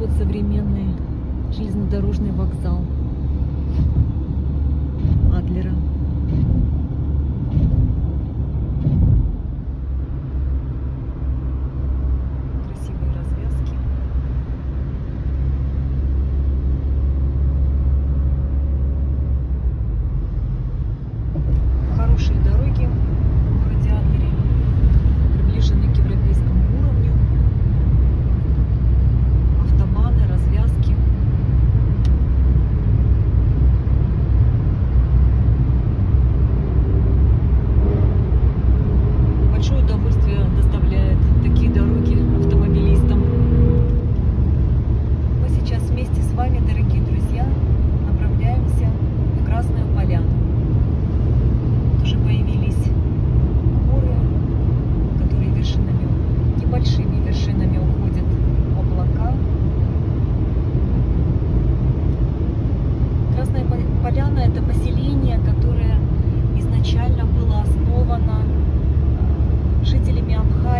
вот современный железнодорожный вокзал Адлера. Красивые развязки. Хорошие дороги в городе Адлере, приближены к европейскому уровню. Автобаны, развязки. Большое удовольствие доставляет такие дороги автомобилистам. Мы сейчас вместе с вами, дорогие друзья, направляемся в Красную Поляну. Уже появились горы, которые вершинами, небольшими вершинами уходят в облака. Красная Поляна — это поселение, которое изначально было основано жителями Абхазии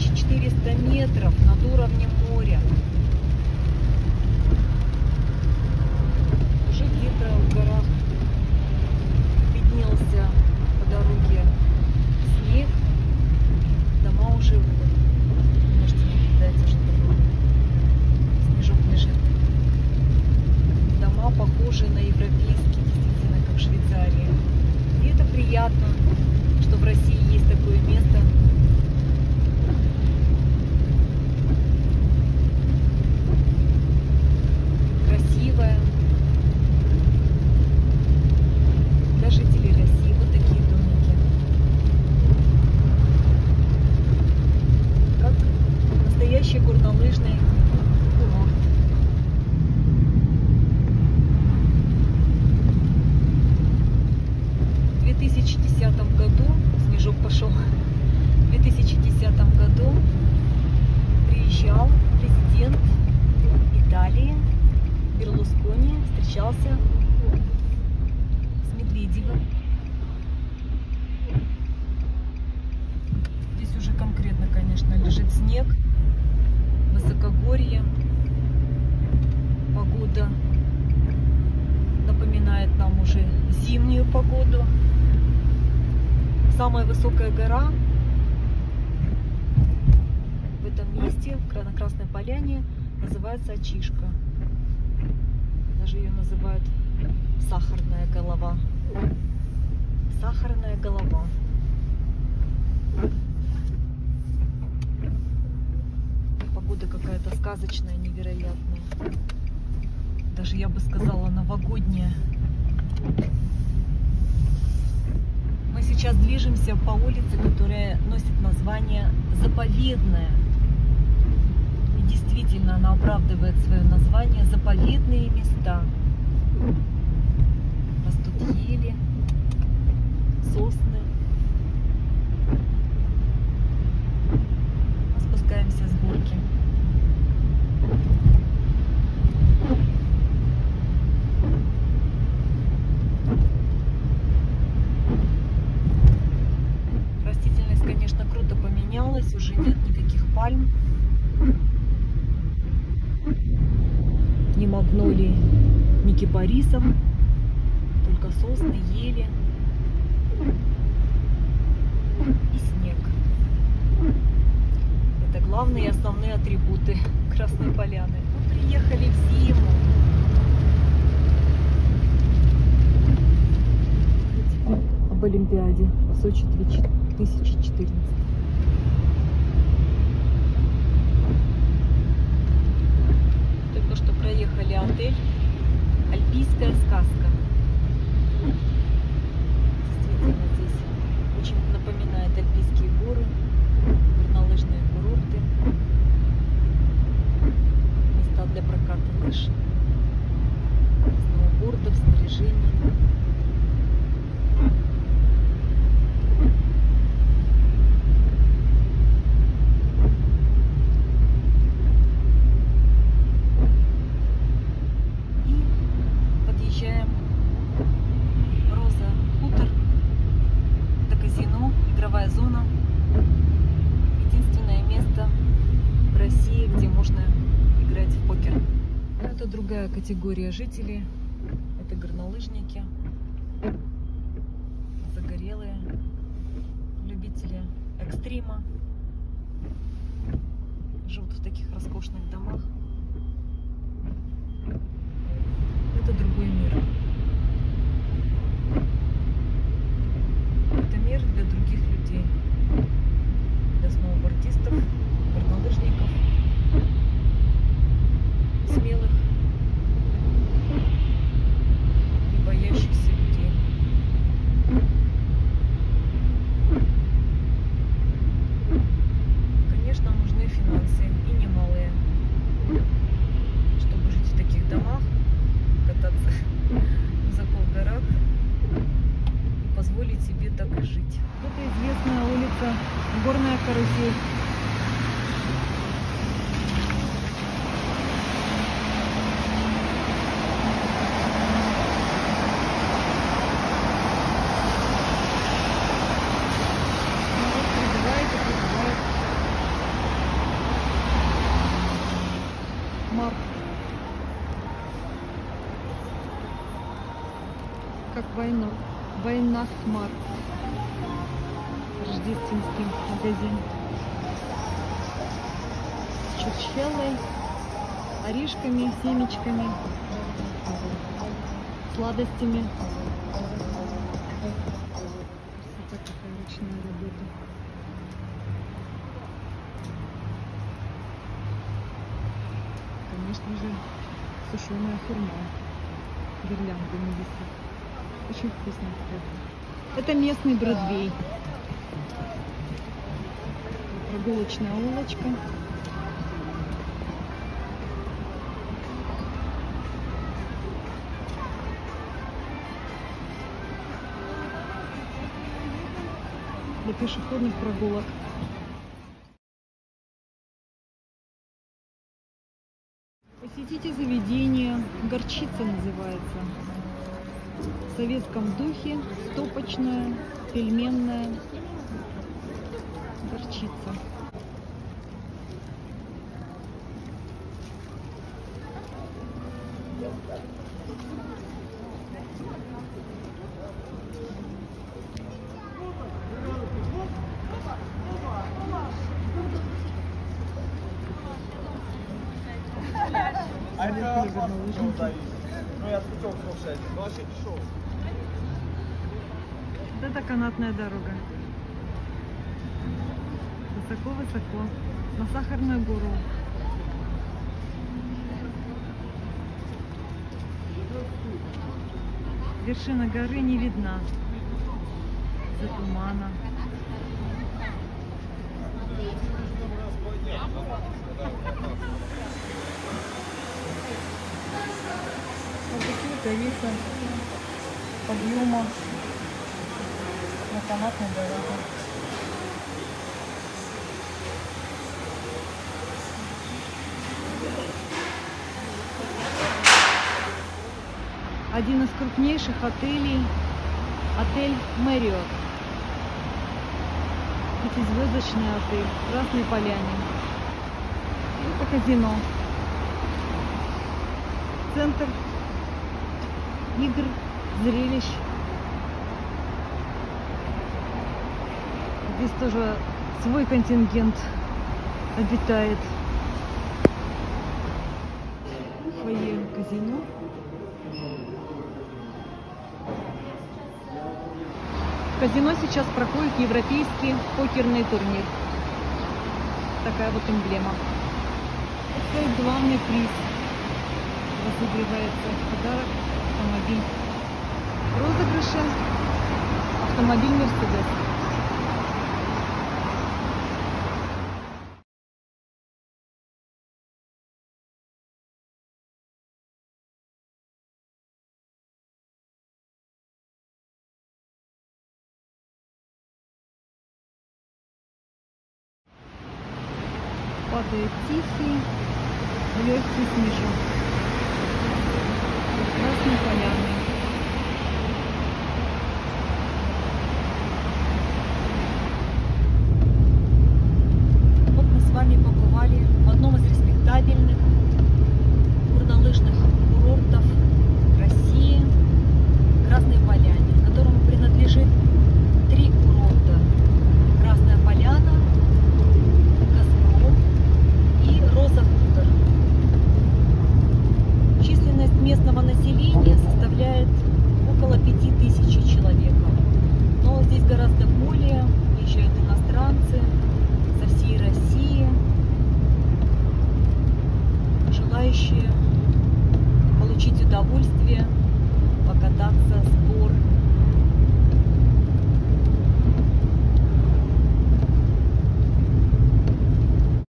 2400 метров над уровнем моря. Уже где-то в горах виднелся по дороге снег. Дома уже, можете наблюдать, уже такой снежок лежит. Дома похожи на европейские, действительно, как в Швейцарии. И это приятно, что в России есть такое место. Красивое. Для жителей России вот такие домики. Как настоящий горнолыжный курорт. В 2010 году, снежок пошел, в 2010 году приезжал президент Италии Берлускони, встречался с Медведевым. Здесь уже конкретно, конечно, лежит снег, высокогорье, погода напоминает нам уже зимнюю погоду. Самая высокая гора в этом месте, на Красной Поляне, называется Ачишка. Даже ее называют Сахарная голова. Сахарная голова. Погода какая-то сказочная, невероятная. Даже, я бы сказала, новогодняя. Мы сейчас движемся по улице, которая носит название Заповедная. И действительно, она оправдывает свое название. Заповедные места. Растут ели, сосны. Мы спускаемся с горки. Растительность, конечно, круто поменялась. Уже нет никаких пальм. Ни магнолий, ни кипарисов. Только сосны, ели и снег. Это главные и основные атрибуты Красной Поляны. Мы приехали в зиму. Об Олимпиаде в Сочи 2014. Только что проехали отель «Альпийская сказка». Действительно, здесь очень напоминает альпийские горы, горнолыжные курорты, места для проката лыж, сноубордов, снаряжений. Зона. Единственное место в России, где можно играть в покер. Это другая категория жителей. Это горнолыжники, загорелые, любители экстрима. Живут в таких роскошных домах. Это другой мир. Это мир для других людей, для сноубордистов, горнолыжников, смелых, не боящихся людей. Конечно, нужны финансы, и немалые, чтобы жить в таких домах, кататься высоко в горах. Позволить себе так и жить. Это известная улица Горная Карусель. Weihnachtsmarkt. Рождественский магазин. С чурчхелой, орешками, семечками, сладостями. Вот такая ручная работа. Конечно же, сушеная хурма. Гирляндами висит. Очень вкусно. Это местный Бродвей. Прогулочная улочка. Для пешеходных прогулок. Посетите заведение. Горчица называется. В советском духе. Стопочная, пельменная горчица. Вот это канатная дорога. Высоко-высоко. На Сахарную гору. Вершина горы не видна из-за тумана. Вот такие колеса подъема на канатной дороге. Один из крупнейших отелей, отель Marriott. Пятизвездочный отель в Красной Поляне. Это казино. Центр игр, зрелищ. Здесь тоже свой контингент обитает. Фойе казино. В казино сейчас проходит европейский покерный турнир. Такая вот эмблема. Это главный приз. Разыгрывается подарок, автомобиль. В розыгрыше автомобиль Мерседес. Падает тихий, легкий снежок. Красной Поляны.